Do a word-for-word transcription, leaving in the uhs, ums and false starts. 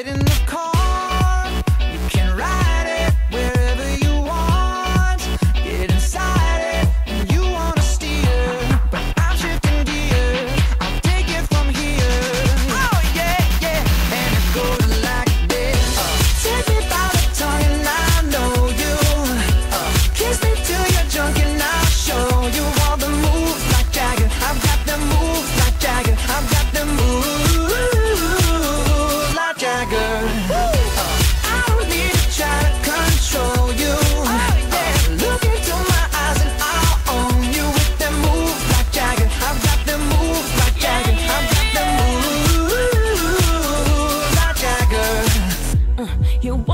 Get in the car, you can ride it wherever you want. Get inside it, and you wanna steer, but I'm shifting gears. I'll take it from here. Oh yeah, yeah, and it goes like this. Uh, take me by the tongue and I know you. Uh, kiss me till you're drunk and I'll show you all the moves like Jagger. I've got the moves like Jagger. I've got the moves like Jagger. I don't need to try to control you. Uh, look into my eyes and I'll own you with them moves like Jagger. I've got them moves like Jagger. I've got them moves like Jagger. You